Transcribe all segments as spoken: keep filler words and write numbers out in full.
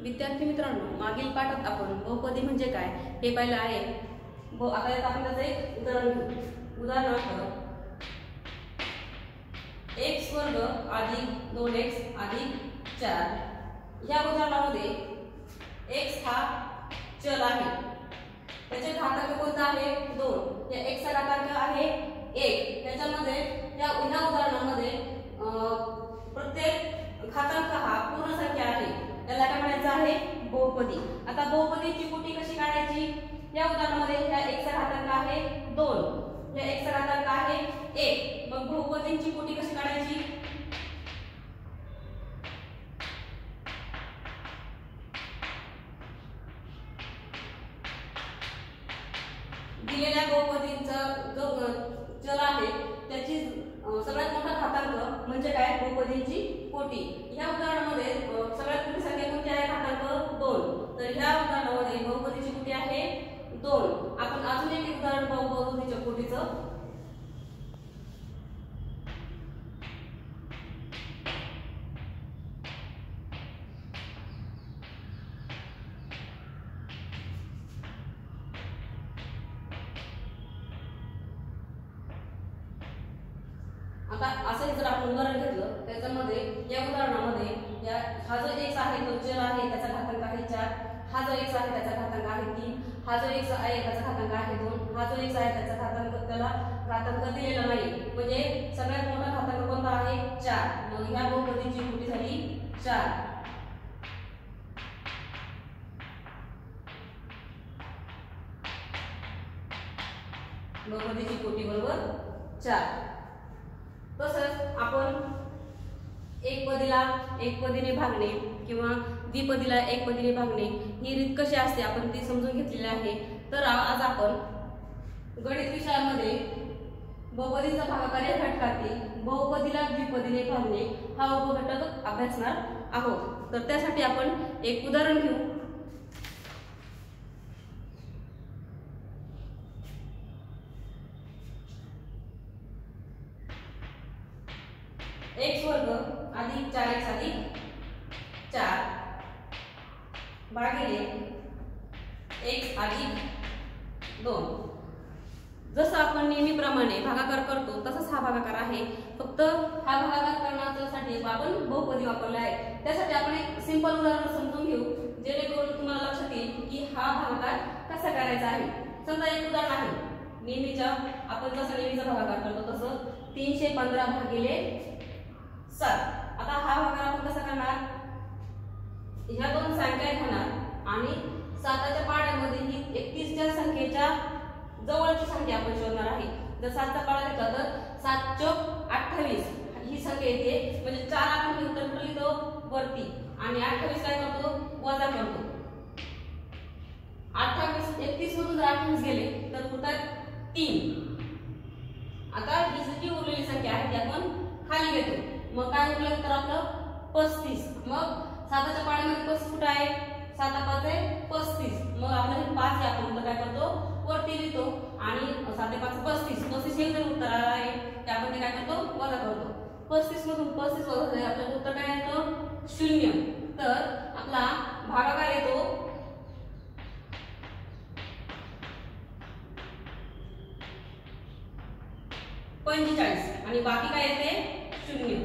विद्यार्थी मित्रांनो, मागील पाठात आपण बहुपदी म्हणजे काय हे पाहिलं आहे। बहु आता यात आपण त्याचं एक उदाहरण घेऊ। उदाहरणार्थ x वर्ग अधिक दोन एक्स अधिक चार। या उदाहरणामध्ये x हा चल आहे, त्याचे घातांक कोणता आहे दोन। या x चा घातांक आहे एक। त्याच्यामध्ये या ह्या उदाहरणामध्ये प्रत्येक घातांक हा पूर्ण संख्या आहे, त्याला काय म्हणायचं आहे बहुपदी। आता बहुपदीची कोटी कशी काढायची? या उदाहरणामध्ये या x चा घातांक आहे दोन, या x चा घातांक आहे एक। मग बहुपदीची कोटी कशी काढायची? दिलेल्या बहुपदीचा जो चल आहे त्याची सगळ्यात मोठा घातांक म्हणजे काय बहुपदीची कोटी। या उदाहरणामध्ये सगळ्यात मोठी संख्या कोणती आहे? घातांक दोन। तर ह्या उदाहरणामध्ये बहुपदीची कोटी आहे दोन। आपण अजून एक उदाहरण पाहू बहुपदीच्या कोटीचं। आता असं जर आपण उदाहरण घेतलं त्याच्यामध्ये या उदाहरणामध्ये या हा जो x आहे तो चल आहे, त्याचा घातांक आहे चार। हा जो x आहे त्याचा घातांक आहे तीन। हा जो x आहे त्याचा घातांक आहे दोन। हा जो x आहे त्याचा घातांक त्याला घातांक दिलेला नाही, म्हणजे सगळ्यात मोठा घातांक कोणता आहे चार। मग ह्या बहुपदीची कोटी झाली चार। बहुपदीची कोटी बरोबर चार। तसंच आपण एक पदीला एक पदीने भागणे किंवा द्विपदीला एक पदीने भागणे ही रीत कशी असते आपण ती समजून घेतलेली आहे। तर आज आपण गणित विषयामध्ये बहुपदीचा भागाकार या घटकातील बहुपदीला द्विपदीने भागणे हा उपघटक अभ्यासणार आहोत। तर त्यासाठी आपण एक उदाहरण घेऊ। एक्स वर्ग अधिक चार एक्स अधिक चार भागिले एक्स अधिक दोन। जसं आपण नेहमीप्रमाणे भागाकार करतो तसंच हा भागाकार आहे, फक्त हा भागाकार करण्यासाठी आपण बहुपदी वापरले आहे। त्यासाठी आपण एक सिंपल उदाहरण समजून घेऊ जेणेकरून तुम्हाला लक्षात येईल की हा भागाकार कसा करायचा आहे। समजा एक उदाहरण आहे, नेहमीच्या आपण जसं नेहमीचा भागाकार करतो तसं तीनशे पंधरा भागिले सात। आता हा भागाकार आपण कसा करणार? ह्या दोन संख्या घेणार आणि साताच्या पाड्यामध्ये ही एकतीसच्या संख्येच्या जवळची संख्या आपण शोधणार आहे। जर सातचा पाडा घेतला तर सात चौक अठ्ठावीस ही संख्या येते, म्हणजे चार आपण उत्तर लिहितो वरती आणि अठ्ठावीस काय करतो वजा करतो। अठ्ठावीस एकतीस मधून जर अठ्ठावीस गेले तर उत्तर तीन। आता ही जी उरलेली संख्या आहे ती आपण खाली घेतो, मग काय उरलं तर आपलं पस्तीस। मग साताच्या पाड्यामध्ये पस्तीस कुठे आहे? साता पाच आहे पस्तीस। मग आपलं हे पाच आहे, आपण काय करतो वरती लिहितो आणि साते पाच पस्तीस। पस्तीस हे जर उत्तर आहे ते आपण ते काय करतो वजा करतो। पस्तीस मधून पस्तीस वजा झाले आपलं उत्तर काय येतं शून्य। तर आपला भागाकार येतो पंचेचाळीस आणि बाकी काय येते शून्य।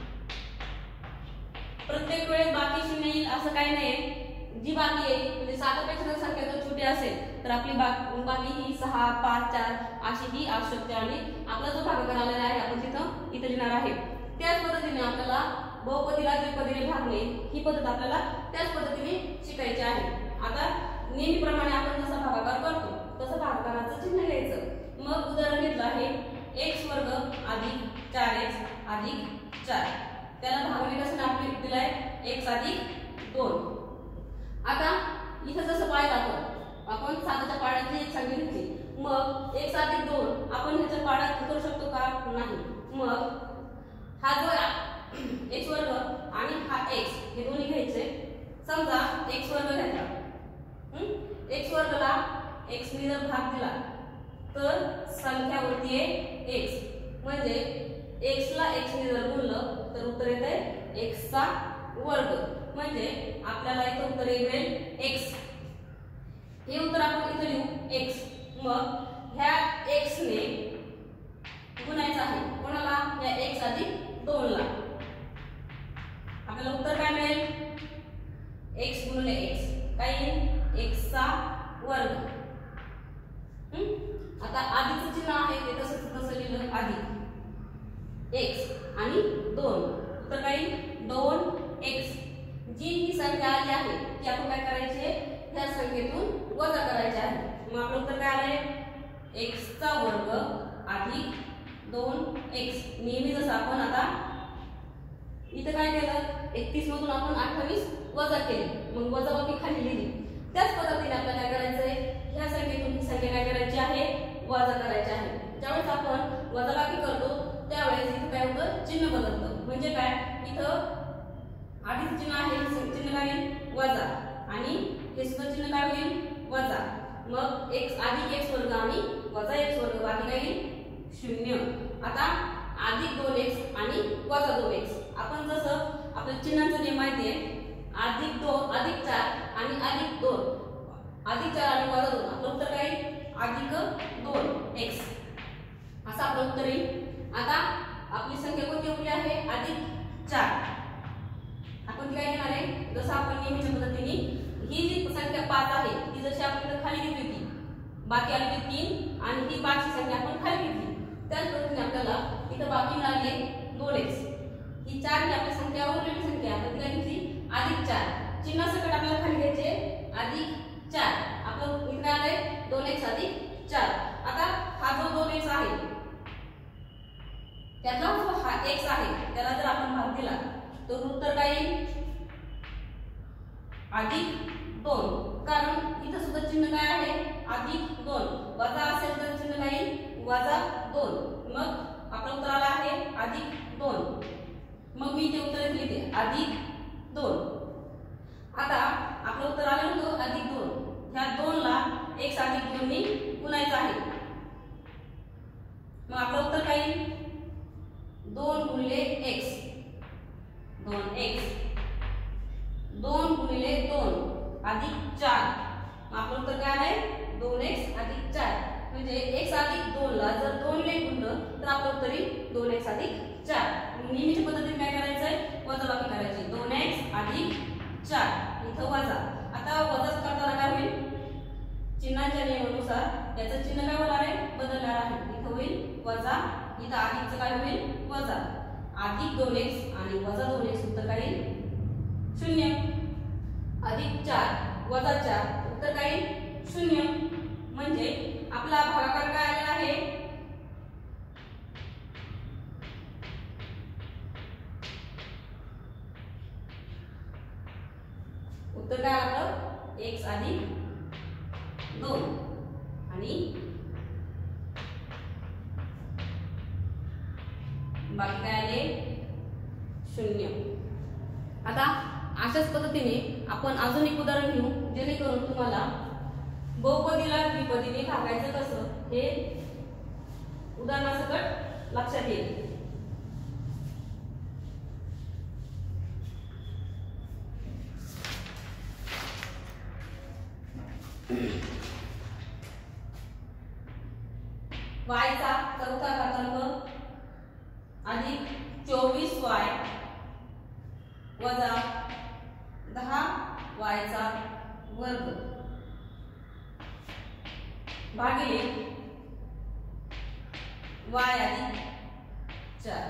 प्रत्येक वेळेस बाकी शून्य येईल असं काही नाही, जी बाकी आहे म्हणजे सातापेक्षा संख्या जर छोटी असेल तर आपली बाकी ही सहा पाच चार अशी ही असू शकते आणि आपला जो भागाकार आलेला आहे आपण तिथं इथे लिहिणार आहे। त्याच पद्धतीने आपल्याला बहुपदीला द्विपदीने भागणे ही पद्धत आपल्याला त्याच पद्धतीने शिकायची आहे। आता नेहमीप्रमाणे आपण जसा भागाकार करतो तसं भागाकाराचं चिन्ह घ्यायचं। मग उदाहरण घेतलं आहे एक्स वर्ग अधिक चार एक्स अधिक चार, त्याला भागणे कसं आपली दिलाय एक्स अधिक दोन। आता इथं जसं पाहिलं आपण आपण साताच्या पाड्याची एक संख्या घेतली, मग एक्स अधिक दोन आपण ह्याच्या पाड्यात करू शकतो का? नाही। मग हा जो एक्स वर्ग आणि हा एक्स हे दोन्ही घ्यायचे। समजा एक्स वर्ग घेतला, एक्स वर्गला एक्स ने जर भाग दिला तर संख्यावरती आहे एक्स, म्हणजे एक्स ला एक्स ने जर गुणलं तर उत्तर येते एक्स चा वर्ग। म्हणजे आपल्याला इथं उत्तर येईल x. हे उत्तर आपण इथे लिहू x. मग ह्या x ने गुणायचं आहे कोणाला? या x अधिक दोन ला. आपल्याला उत्तर काय मिळेल? x गुणिले x काय येईल? x चा वर्ग. आता अधिकचं चिन्ह आहे ते तसंच तसं लिहिलं अधिक x आणि दोन. उत्तर काय येईल? दोन x. जी ही संख्या आली आहे ती आपण काय करायचे? त्या संख्येतून वजा करायचे आहे. मग आपलं उत्तर काय आलंय? x चा वर्ग अधिक दोन x. नेहमी जसं आपण आता इथं काय केलं? एकतीस मधून आपण अठ्ठावीस वजा केली, मग वजाबाकी खाली लिहिली. त्याच पद्धतीने आपल्याला काय करायचंय? ह्या संख्येतून ही संख्या काय करायची आहे? वजा करायची आहे. ज्यावेळेस आपण वजाबाकी करतो त्यावेळेस इथं काय होतं? चिन्ह बदलतं. म्हणजे काय? इथं आधीच चिन्ह आहे, चिन्ह काय येईल? वजा. आणि हे सुद्धा चिन्ह काय होईल? वजा. मग x अधिक x वर्ग आणि वजा x वर्ग बाकी काय येईल? शून्य. आता अधिक दोन x आणि वजा दोन x. आपण जसं आपल्या चिन्हांचा नियम माहिती आहे, अधिक दोन अधिक चार आणि अधिक दोन. अधिक चार आणि वजा दोन. आपलं उत्तर काय येईल? अधिक दोन x. असं आपलं उत्तर येईल. आता आपली संख्या कोणती उरली आहे? अधिक चार. आपण ती काय घेणार आहे? जसं आपण नेहमीच्या पद्धतीने ही जी संख्या पाच आहे ती जशी आपण इथं खाली घेतली होती, बाकी आली होती तीन आणि ही पाचची संख्या आपण खाली घेतली, त्याच पद्धतीने आपल्याला इथं बाकी मिळाली आहे दोन x. ही चार ही आपली संख्या उरलेली संख्या आपण ती काय घेतली? अधिक चार. चिन्हासकट आपल्याला खाली घ्यायचे अधिक चार. आपलं इथं काय आलंय? दोन x अधिक चार. आता हा जो दोन x आहे त्यातला जो हा x आहे त्याला जर आपण भाग दिला तर उत्तर काय येईल? अधिक दोन. कारण इथं सुद्धा चिन्ह काय आहे? अधिक दोन. वजा असेल तर चिन्ह काय येईल? वजा दोन. मग आपलं उत्तर आलं आहे अधिक दोन. मग मी ते उत्तर लिहिते अधिक दोन. आता आपलं उत्तर आलं होतं अधिक दोन. ह्या दोन ला x अधिक दोन ने गुणायचं आहे. मग आपलं उत्तर काय येईल? दोन गुणिले x. दोन x. दोन गुणिले दोन अधिक चार. मग आपलं उत्तर काय आलंय? दोन x अधिक चार. म्हणजे x अधिक दोन ला जर दोन ने गुणलं तर आपलं उत्तर येईल दोन x अधिक चार. नेहमीच्या पद्धतीने काय करायचंय? वजाबाकी करायची. दोन x अधिक चार इथं वजा. आता वजा करताना काय होईल? चिन्हाच्या नियमानुसार याचं चिन्ह काय होणार आहे? बदलणार आहे. इथं होईल वजा. इथं अधिकचं काय होईल? वजा. अधिक दोन x आणि वजा दोन x उत्तर काय येईल? शून्य. अधिक चार वजा चार उत्तर काय येईल? शून्य. म्हणजे आपला भागाकार काय आलेला आहे? उत्तर काय आलं? x अधिक दोन आणि बाकी काय आले? शून्य. आता अशाच पद्धतीने आपण अजून एक उदाहरण घेऊ जेणेकरून तुम्हाला बहुपदीला द्विपदीने भागायचं कसं हे उदाहरणासकट लक्षात येईल. y चा चौथा घातांक अधिक चोवीस y वजा दहा y चा वर्ग भागिले y अधिक चार.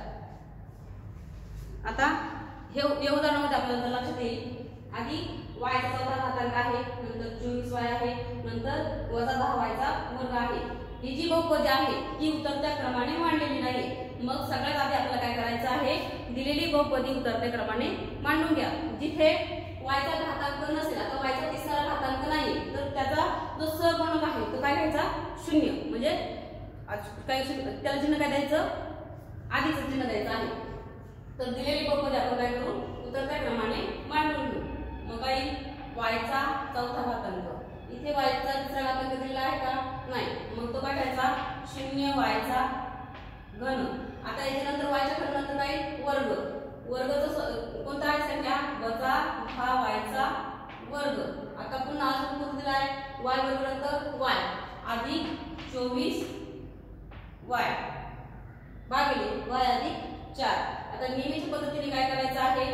आता हे उदाहरणामध्ये आपल्याला लक्षात येईल अधिक y चा चौथा घातांक आहे, नंतर चोवीस y आहे, नंतर वजा दहा y चा वर्ग आहे. ही जी बहुपदी आहे ती उतरत्या क्रमाने मांडलेली नाही. मग सगळ्यात आधी आपल्याला काय करायचं आहे? दिलेली बहुपदी उतरत्या क्रमाने मांडून घ्या. जिथे y चा घातांक नसेल, आता y चा तिसरा घातांक नाही तर त्याचा जो सहगुणक आहे तो काय घ्यायचा? शून्य. म्हणजे काय त्याला चिन्ह काय द्यायचं? आधीचं चिन्ह द्यायचं आहे. तर दिलेली बहुपदी आपण काय करू? उतरत्या क्रमाने मांडून घेऊ. मग काय y चा चौथा घातांक. इथे y चा तिसरा घातांक दिलेला आहे का? नाही. मग तो काय घ्यायचा? शून्य y चा घन. आता याच्यानंतर y च्या घन नंतर काय? वर्ग. वर्गाचा कोणता आहे संख्या वजा दहा वायचा वर्ग. आता पुन्हा अजून कोणता दिला आहे वाय वर्ग नंतर वाय अधिक चोवीस वाय भागिले वाय अधिक चार. आता नेहमीच्या पद्धतीने काय करायचं आहे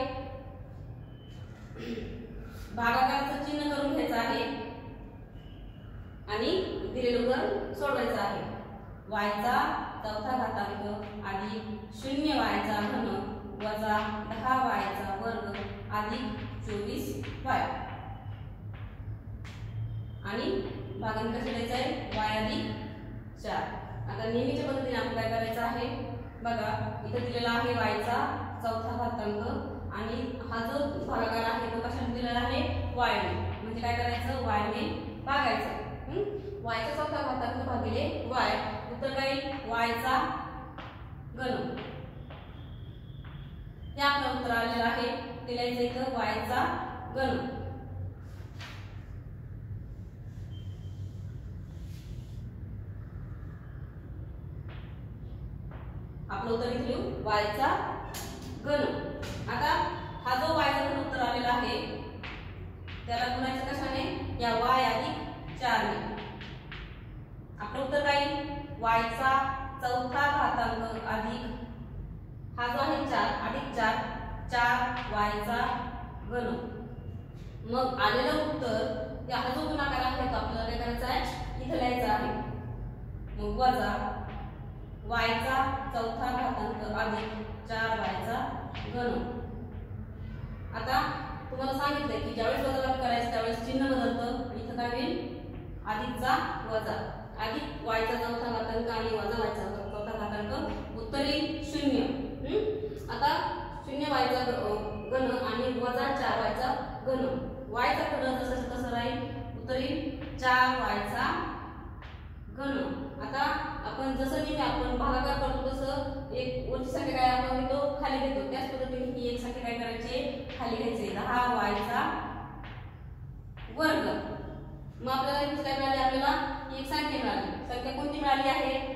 भागाकाराचं चिन्ह करून घ्यायचं आहे आणि दिलेलं उदाहरण सोडवायचं आहे. वायचा चौथा घातांक अधिक शून्य वायचा घन वजा दहा वायचा वर्ग अधिक चोवीस वाय आणि भागांक कसे द्यायचं आहे वाय अधिक चार. आता नेहमीच्या पद्धतीने आपण काय करायचं आहे बघा इथे दिलेला आहे वायचा चौथा घातांक आणि हा जो भागाकार आहे तो कशाने दिलेला आहे वायने. म्हणजे काय करायचं वायने भागायचं. वायचा चौथा घातांक भागिले वाय उत्तर काय वायचा घन. हे आपलं उत्तर आलेलं आहे. ते लिहायचं इथं वायचा घन. आपलं उत्तर इथे लिहू वायचा घन. आता हा जो वायचा घन उत्तर आलेला आहे त्याला गुणायचं कशाने या वाय अधिक चार ने. आपलं उत्तर काय वायचा चौथा घातांक अधिक हा जो आहे चार अधिक चार चार वायचा घन. मग आलेलं उत्तर हा जो गुणाकार आहे तो आपल्याला काय करायचा आहे इथे लिहायचा आहे. मग वजा वायचा चौथा घातांक अधिक चार वायचा घन. आता तुम्हाला सांगितलंय की ज्यावेळेस वजाबाकी करायचं त्यावेळेस चिन्ह बदलतं. इथं काय होईल अधिकचा वजा अधिक वायचा चौथा घातांक आणि वजा वायचा चौथा घातांक उत्तर येईल शून्य. आता शून्य वायचा घन आणि वजा चार वायचा घन. वायचा घन जसं तसं राहील उत्तर येईल चार वायचा घन. आता आपण जसं नेहमी आपण भागाकार करतो तसं एक वरची संख्या काय आपण घेतो खाली घेतो त्याच पद्धतीने ही एक संख्या काय करायची खाली घ्यायची दहा वायचा वर्ग. मग आपल्याला इथे काय मिळाले आपल्याला ही एक संख्या मिळाली. संख्या कोणती मिळाली आहे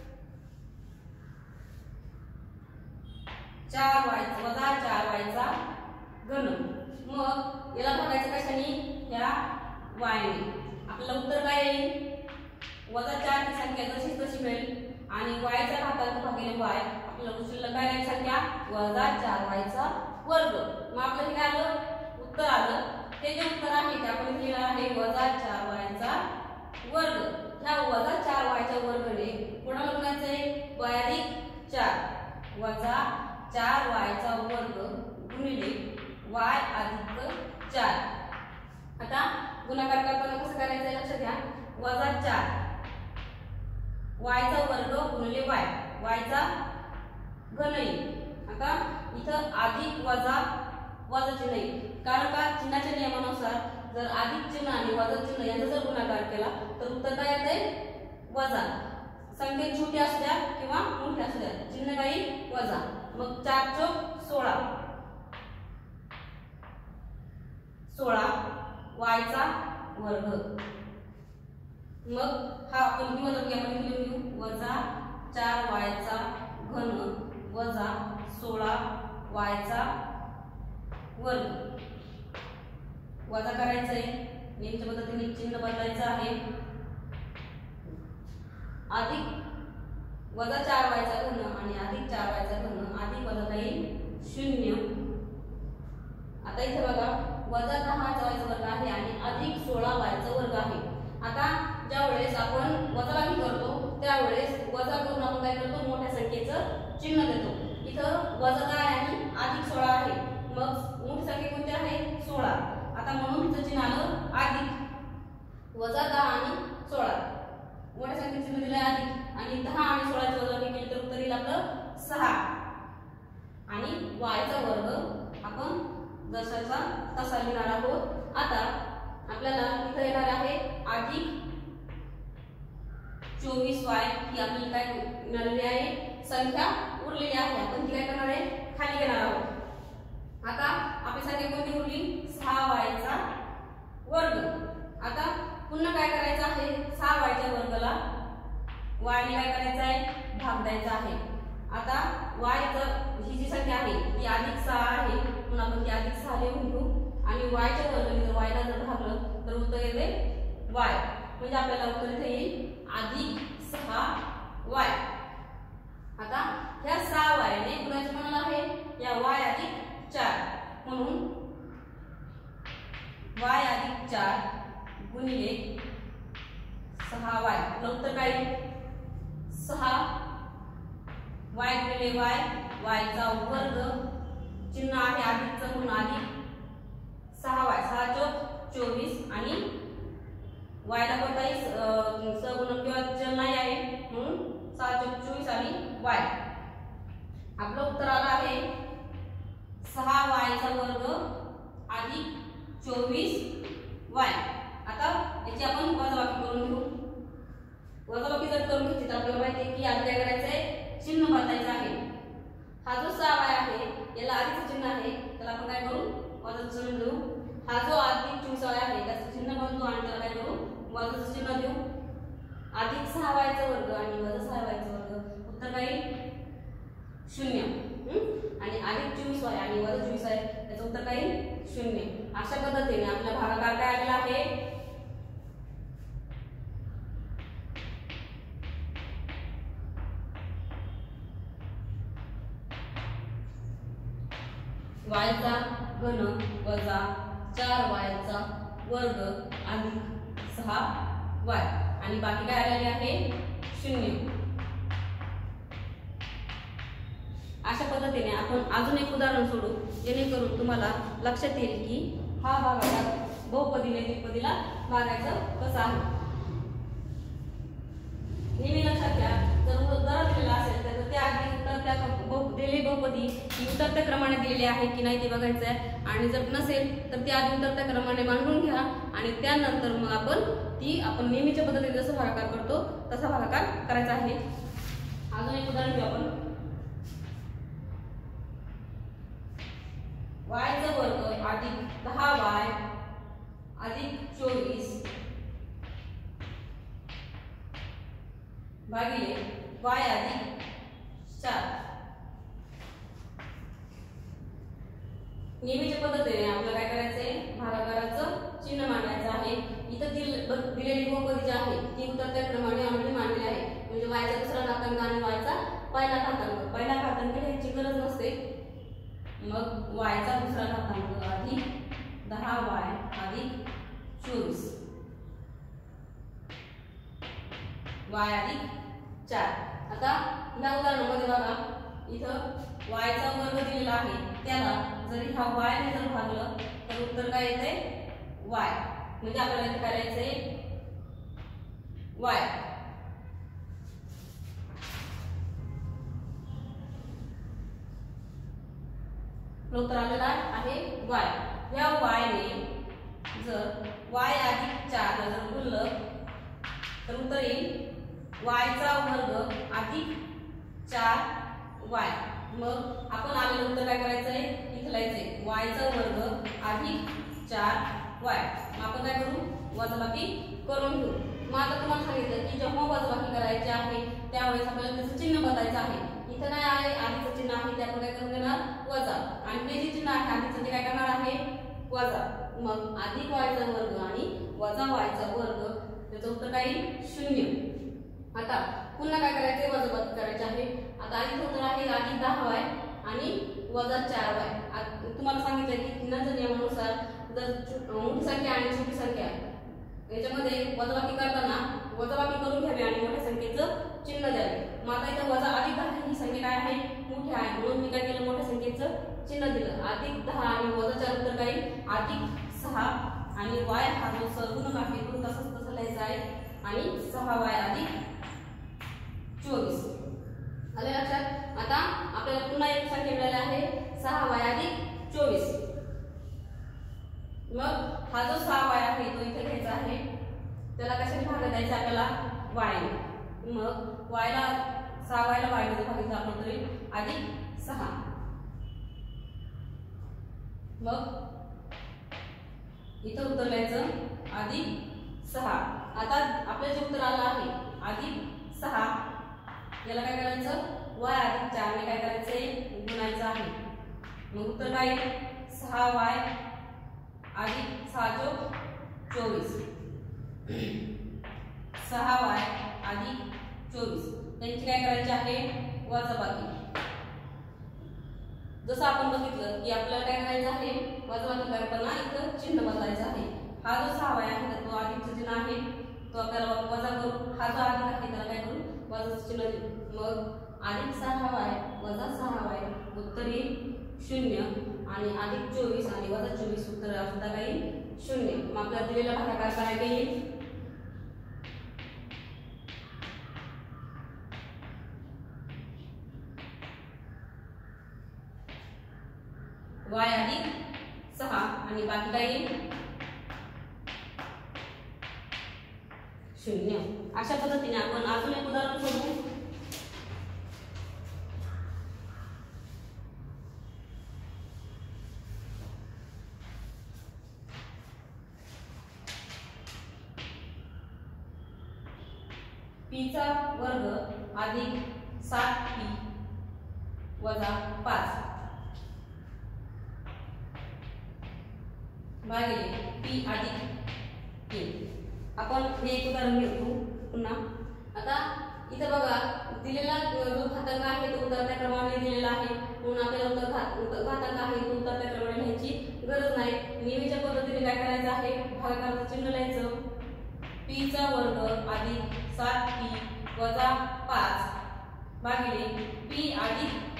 चार वायचा वजा चार वायचा घन. मग याला भागायचं कशाने या वायने. आपल्याला उत्तर काय येईल वजा चार ही संख्या जशी तशी मिळेल आणि वायचा घातांक भागिले वाय आपल्याला शिल्लक काय राहील संख्या वजा चार वायचा वर्ग. मग आपलं हे काय आलं उत्तर आलं. हे जे उत्तर आहे ते आपण लिहिलं आहे वजा चार वायचा वर्ग. ह्या वजा चार वायच्या वर्गने कोणाला गुणायचंय वाय अधिक चार वजा चार वायचा वर्ग गुणिले वाय अधिक चार. आता गुणाकार करताना कसं करायचं लक्षात घ्या वजा चार वायचा वर्ग गुणिले वाय वायचा घन येईल. आता इथं अधिक वजा वजा चिन्ह येईल कारण का चिन्हाच्या नियमानुसार जर अधिक चिन्ह आणि वजा चिन्ह यांचा जर गुणाकार केला तर उत्तर काय येते वजा. संख्या छोटी असू द्या किंवा मोठी असू द्या चिन्ह काय वजा. मग चार चौक सोळा सोळा वायचा वर्ग. मग हा आपण ही वजा आपण लिहून घेऊ वजा चार वायचा घन वजा सोळा वायचा वर्ग. वजा करायचंय नेहमीच्या पद्धतीने चिन्ह बदलायचं आहे. अधिक वजा चार वायचा घन आणि अधिक चार वायचा घन अधिक वजा काही शून्य. आता इथे बघा वजा दहा वायचा वर्ग आहे आणि अधिक सोळा वायचा वर्ग आहे. आता ज्या वेळेस आपण वजाबाकी करतो त्यावेळेस वजा करून आपण काय करतो मोठ्या संख्येचं चिन्ह देतो. इथं वजा काय आणि अधिक सोळा आहे मग मोठी संख्या कोणती आहे सोळा. आता म्हणून इथं चिन्ह आलं अधिक वजा दहा आणि सोळा. मोठ्या संख्येचे चिन्ह दिले अधिक आणि दहा आणि सोळाची वजाबाकी केली तर उत्तर येईल आपलं सहा. आणि वायचा वर्ग आपण जसाचा तसा लिहिणार आहोत. आता आपल्याला इथे येणार आहे अधिक चोवीस वाय ही आपली काय मिळालेली आहे संख्या उरलेली आहे. आपण ती काय करणार आहे खाली घेणार आहोत. आता आपली संख्या कोणती उरली सहा वायचा वर्ग. आता पुन्हा काय करायचं आहे सहा वायच्या वर्गाला वायने काय करायचं आहे भाग द्यायचा आहे. आता y जर ही जी संख्या आहे ती अधिक सहा आहे म्हणून आपण ती अधिक सहा लिहून घेऊ आणि y च्या वर्गाने जर y ला जर भागलं तर उत्तर येते y म्हणजे आपल्याला उत्तर इथे येईल अधिक सहा y. आता ह्या सहा y ने कुणाच्या म्हणाला आहे या y अधिक चार म्हणून y अधिक चार गुणिले सहा y उत्तर काय सहा y गुणिले y y चा वर्ग चिन्ह आहे अधिकचं म्हणून अधिक सहा y सहा चौक चोवीस आणि y ला कोणताही सगुणक किंवा चल नाही आहे म्हणून सहा चौक चोवीस आणि y आपलं उत्तर आलं आहे सहा y चा वर्ग अधिक चोवीस y. आता याची आपण वजाबाकी करून घेऊ. वजाबाकी जर करून घेतली तर आपल्याला माहिती आहे की आधी काय करायचं आहे चिन्ह बदलायचं आहे. हा जो सहा y आहे याला अधिक चिन्ह आहे त्याला आपण काय करू वजाचं चिन्ह देऊ. हा जो अधिक चोवीस y आहे त्याचं चिन्ह बदलू आणि त्याला काय करू वजाचं चिन्ह देऊ. अधिक सहा y चा वर्ग आणि वजा सहा y चा वर्ग उत्तर काय येईल शून्य. आणि अधिक चोवीस y आणि वजा चोवीस आहे त्याचं उत्तर काय येईल शून्य. अशा पद्धतीने आपला भागाकार काय आलेला आहे y चा घन वजा चार y चा वर्ग अधिक सहा y आणि बाकी काय आलेले आहे शून्य. अशा पद्धतीने आपण अजून एक उदाहरण सोडू जेणेकरून तुम्हाला लक्षात येईल की हा भागाकार बहुपदीने द्विपदीला भागायचं कसं आहे. नेहमी लक्षात घ्या जर जर दिलेला असेल तर त्या अगदी उतरत्या दिलेली बहुपदी ही उतरत्या क्रमाने दिलेली आहे की नाही ते बघायचं आहे आणि जर नसेल तर ती आधी उतरत्या क्रमाने मांडून घ्या आणि त्यानंतर मग आपण ती आपण नेहमीच्या पद्धतीने जसं भागाकार करतो तसा भागाकार करायचा आहे. अजून एक उदाहरण घेऊ आपण. y चा वर्ग अधिक दहा y अधिक चोवीस भागिले y अधिक चार. नेहमीच्या पद्धतीने आपल्याला काय करायचंय भागाकाराचं चिन्ह मांडायचं आहे. इथं दिलेली बहुपदी जी आहे ती उतरत्या क्रमाने ऑलरेडी मांडलेली आहे म्हणजे y चा दुसरा घातांक आणि y चा पहिला घातांक. पहिला घातांक लिहायची गरज नसते. मग y चा दुसरा घातांक अधिक दहा y अधिक चोवीस y अधिक चार. आता या उदाहरणामध्ये बघा इथं y चा वर्ग दिलेला आहे त्याला जरी हा y ने जर भागलं तर उत्तर काय येते y म्हणजे आपल्याला इथे करायचंय y. उत्तर आलेला आहे y. या y ने जर y अधिक चार ला जर गुणलं तर उत्तर येईल y चा वर्ग अधिक चार y. मग आपण आलेलं उत्तर काय करायचंय इथे लिहायचंय y चा वर्ग अधिक चार y. मग आपण काय करू वजाबाकी करून घेऊ. मग आता तुम्हाला सांगितलं की जेव्हा वजाबाकी करायची आहे त्यावेळेस आपल्याला त्याचं चिन्ह बदलायचं आहे. इथं काय आहे आधीचं चिन्ह आहे ते आपण काय करून देणार वजा आणि हे जे चिन्ह आहे आधीचं ते काय करणार आहे वजा. मग अधिक y चा वर्ग आणि वजा y चा वर्ग त्याचं उत्तर काय येईल शून्य. आता पुन्हा काय करायचंय वजाबाकी करायची आहे. आता अधिक उत्तर आहे अधिक दहा y आणि वजा चार y. तुम्हाला सांगितलं की तीनच्या नियमानुसार जर मोठी संख्या आणि छोटी संख्या याच्यामध्ये वजाबाकी करताना वजाबाकी करून घ्यावी आणि मोठ्या संख्येचं चिन्ह द्यावे. मग आता इथं वजा अधिक दहा ही संख्या काय आहे मोठी आहे म्हणून मी काय केलं मोठ्या संख्येचं चिन्ह दिलं. अधिक दहा आणि वजा चार उत्तर काय अधिक सहा आणि y हा जो सगुणक आहे तो तसंच तसं लिहायचा आहे आणि सहा y अधिक चोवीस. आले लक्षात. आता आपल्याला पुन्हा एक संख्या मिळाली आहे सहा y अधिक चोवीस. मग हा जो सहा y आहे तो इथे घ्यायचा आहे त्याला कशाने भाग द्यायचा आपल्याला y ने. मग y ला सहा y ला y ने भागायचं आपण तरी अधिक सहा. मग इथं उत्तर लिहायचं अधिक सहा. आता आपलं जे उत्तर आलं आहे अधिक सहा याला काय करायचं वाय अधिक चार ने काय करायचंय गुणायचं आहे. मग उत्तर काय सहा वाय अधिक सहा चौक चोवीस. सहा वाय अधिक चोवीस त्यांची काय करायची आहे वजाबाकी. जसं आपण बघितलं की आपल्याला काय करायचं आहे वजाबाकी करताना इथं चिन्ह बदलायचं आहे. हा जो सहा वाय आहे तो अधिकचं चिन्ह आहे तो आपल्याला वजा करू. हा जो अधिक आहे त्याला काय करू वजाचं चिन्ह देऊ. मग अधिक सहा वाय वजा सहा वाय उत्तर येईल शून्य आणि अधिक चोवीस आणि वजा चोवीस उत्तर सुद्धा काही शून्य. मग आपल्याला दिलेला भागाकार काय येईल वाय अधिक सहा आणि बाकी काय येईल शून्य. अशा पद्धतीने आपण अजून एक उदाहरण सोडवू. पी चा वर्ग अधिक सात पी वजा पाच भागिले पी अधिक तीन. आपण हे एक उदाहरण घेऊ पुन्हा. आता इथे बघा दिलेला जो घातांक आहे तो उतरत्या क्रमाने दिलेला आहे म्हणून आपल्याला उत्तर घात घातांक आहे तो उतरत्या क्रमाने लिहायची गरज नाही. नेहमीच्या पद्धतीने काय करायचं आहे भागाकाराचं चिन्ह लिहायचं. पी चा वर्ग अधिक सात पी वजा पाच भागिले पी अधिक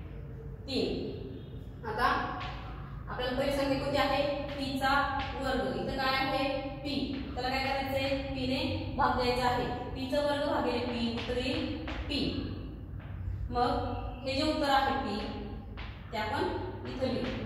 तीन. आता आपल्याला पहिली संख्या कोणती आहे पी चा वर्ग. इथं काय आहे पी त्याला काय करायचंय पी ने भाग द्यायचा आहे. पी चा वर्ग भागिले पी उत्तर येईल पी. मग हे जे उत्तर आहे पी ते आपण इथं लिहू.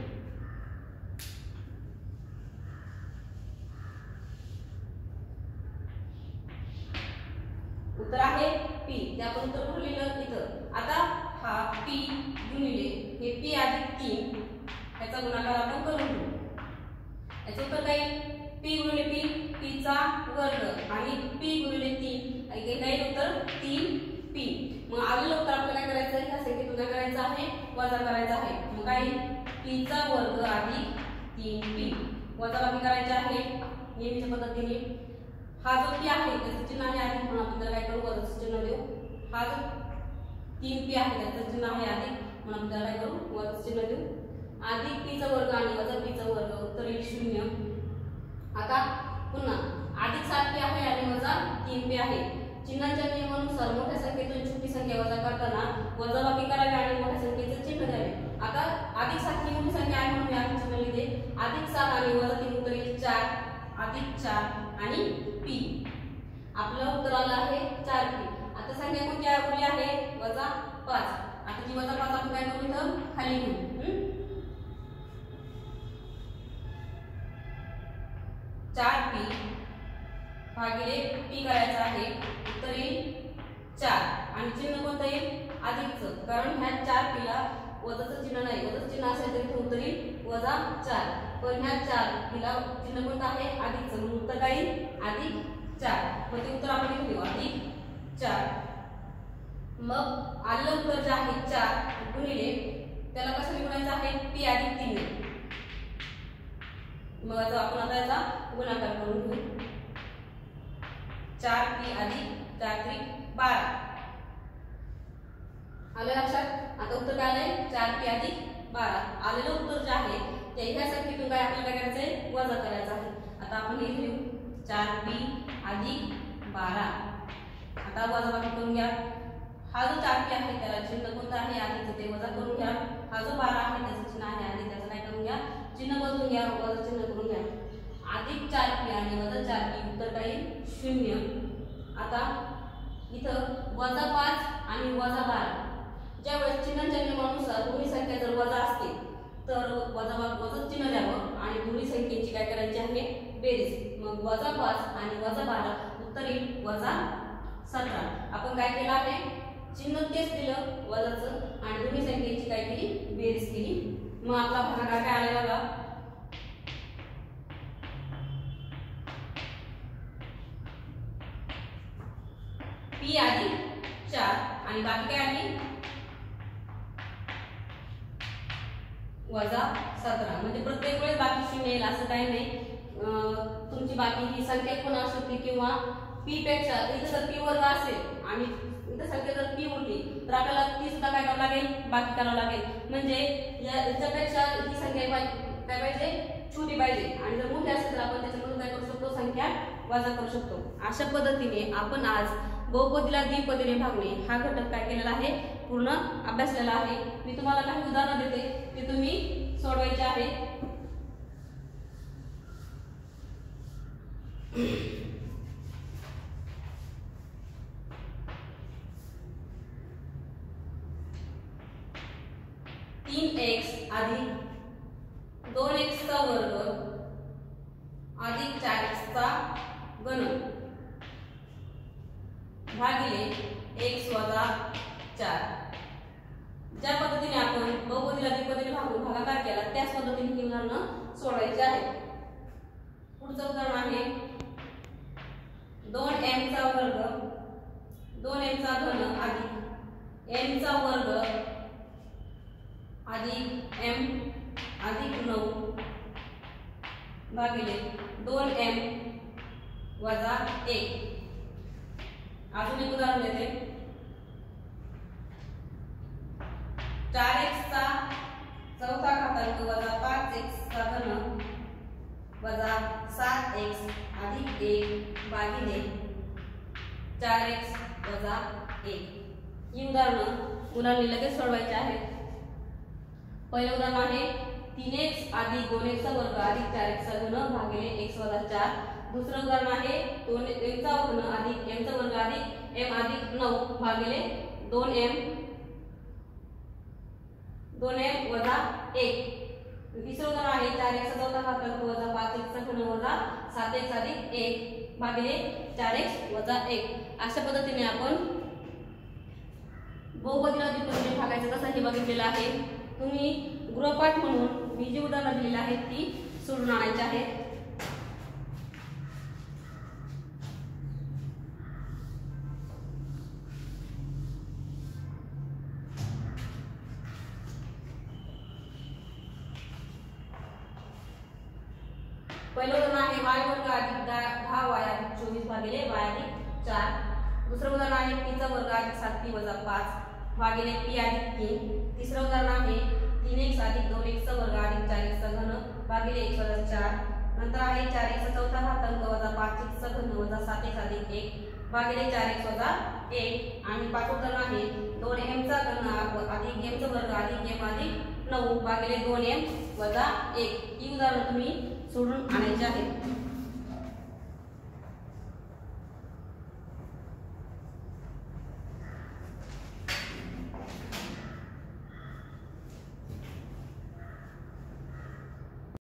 उत्तर आहे पी ते आपण उत्तर कुठे लिहिलं इथं. आता हा पी गुणिले हे पी अधिक तीन याचा गुणाकार आपण करून घेऊ. याचं उत्तर काय पी गुणिले पी पी चा वर्ग आणि पी गुणिले तीन काय उत्तर तीन पी. मग आलेलं उत्तर आपल्याला काय करायचं आहे ह्या संख्येतून काय करायचं आहे वजा करायचं आहे. मग काय पी चा वर्ग अधिक तीन पी वजाबाकी करायचे आहे नेहमीच्या पद्धतीने. हा जो पी आहे त्याचं चिन्ह आहे अधिक म्हणून आपण त्याला काय करू वजाचं चिन्ह देऊ. हा जो तीन पी आहे त्याचं चिन्ह आहे अधिक म्हणून आपण त्याला काय करू वजाचं चिन्ह देऊ. अधिक पी चा वर्ग आणि वजा पी चा वर्ग उत्तर येईल शून्य. आता पुन्हा अधिक सात पी आहे आणि वजा तीन पी आहे. चिन्हाच्या नियमानुसार मोठ्या संख्येतून छोटी संख्या वजा करताना वजाबाकी करावी आणि मोठ्या संख्येचं चिन्ह द्यावे. आता अधिक सात ही मोठी संख्या आहे म्हणून मी अधिक चिन्ह लिहिते. अधिक सात आणि वजा तीन उत्तर येईल चार अधिक चार आणि पी. आपलं उत्तर आलं आहे चार पी. आता संख्या कोणती उरली आहे वजा पाच. आता जी वजा पाच आपण काय करू इथं खाली घेऊ. चार पी भागिले पी करायचं आहे उत्तर येईल चार आणि चिन्ह कोणतं येईल अधिकचं कारण ह्या चार पीला वजाचं चिन्ह नाही. वजाचं चिन्ह असेल तरी उत्तर येईल वजा चार. पण ह्या चार पीला चिन्ह कोणतं आहे अधिकचं म्हणून उत्तर काय येईल अधिक चार. मग ते उत्तर आपण लिहू अधिक चार. मग आलेलं उत्तर जे आहे चार गुणिले त्याला कसं लिहायचं आहे पी अधिक तीन. मग आपण आता याचा गुणाकार करून घेऊ. चार पी अधिक चार त्रिक बारा. आलं लक्षात. आता उत्तर काय आलंय चार पी अधिक बारा. आलेलं उत्तर जे आहे ते ह्या संख्येतून काय आपल्याला काय करायचंय वजा करायचं आहे. आता आपण हे लिहू चार पी अधिक बारा. आता वजाबाकी करून घ्या. हा जो चार पी आहे त्याला चिन्ह कोणतं आहे अधिक ते वजा करून घ्या. हा जो बारा आहे त्याचं चिन्ह आहे अधिक त्याचं काय करून घ्या चिन्ह बदलून घ्या वजा चिन्ह करून घ्या. अधिक चार पी आणि वजा चार पी उत्तर काय शून्य. आता इथं वजा पाच आणि वजा बारा ज्यावेळेस चिन्हाच्या नियमानुसार दोन्ही संख्या जर वजा असतील तर वजा वजा चिन्ह द्यावं आणि दोन्ही संख्येची काय करायची आहे बेरीज. मग वजा पाच आणि वजा बारा उत्तर येईल वजा सतरा. आपण काय केलं आहे चिन्ह तेच दिलं वजाचं आणि दोन्ही संख्येची काय केली बेरीज केली. मग आपला भागाकार काय आला बघा पी अधिक चार आणि बाकी काय आली वजा सतरा. म्हणजे प्रत्येक वेळेस बाकी शून्य येईल असं काही नाही. तुमची बाकी ही संख्या पण असू शकते किंवा पी पेक्षा इथं जर पी वर्ग असेल आणि इथं संख्या जर पी उरली तर आपल्याला ती सुद्धा काय करावं लागेल, बाकी करावं लागेल. म्हणजे याच्यापेक्षा ही संख्या काय पाहिजे, छोटी पाहिजे. आणि जर मोठी असेल तर आपण त्याच्यामधून काय करू शकतो, संख्या वजा करू शकतो. अशा पद्धतीने आपण आज बहुपदीला द्विपदीने भागणे हा घटक काय केलेला आहे, पूर्ण अभ्यासलेला आहे. मी तुम्हाला काही उदाहरण देते, ते तुम्ही सोडवायचे आहे. तीन एक्स अधिक दोन एक्स चा वर्ग अधिक चार एक्स चा घन भागिले एक्स वजा चार. ज्या पद्धतीने आपण बहुपदीला द्विपदीने भागून भागाकार केला त्याच पद्धतीने ही उदाहरणं सोडवायची आहे. पुढचं उदाहरण आहे दोन एम चा वर्ग दोन एम चा घन अधिक एम चा वर्ग अधिक एम अधिक नऊ भागिले दोन एम वजा एक. अजून एक उदाहरण देते. चार एक्स चा चौथा घातांक वजा पाच एक्स चा घन वजा सात एक्स अधिक एक भागिले चार एक्स वजा एक. ही उदाहरणं मुलांनी लगेच सोडवायची आहेत. पहिलं उदाहरण आहे तीन एक्स अधिक दोन एक्स चा वर्ग अधिक चार एक्स चा घन भागिले एक्स वजा चार. दुसरं उदाहरण आहे दोन एम चा घन अधिक एम चा वर्ग अधिक एम अधिक नऊ भागिले दोन एम दोन एम वजा एक. तिसरं उदाहरण आहे चार एक्स चा चौथा घातांक वजा पाच एक्स चा घन वजा सात एक्स अधिक एक भागिले चार एक्स वजा एक. अशा पद्धतीने आपण बहुपदीला द्विपदीने भागायचं कसं हे बघितलेलं आहे. तुम्ही गृहपाठ म्हणून मी जी उदाहरणं दिलेली आहेत ती सोडून आणायची आहेत. पहिलं उदाहरण आहे वाय वर्ग अधिक दहा वाय अधिक चोवीस भागिले वाय अधिक चार. दुसरं उदाहरण आहे पी चा वर्ग अधिक सात पी वजा पाच भागिले पी अधिक तीन. तिसरं उदाहरण आहे तीन एक्स अधिक दोन एक्स चा वर्ग अधिक चार एक्स चा घन भागिले एक्स वजा चार. नंतर आहे चार एक्स चा चौथा घातांक वजा पाच एक्स चा घन वजा सात एक्स अधिक एक भागिले चार एक्स वजा एक. आणि पाच उदाहरण आहे दोन एम चा घन अधिक एम चा वर्ग अधिक एम अधिक नऊ भागिले दोन एम वजा एक. ही उदाहरणं तुम्ही सोडून आणायची आहेत.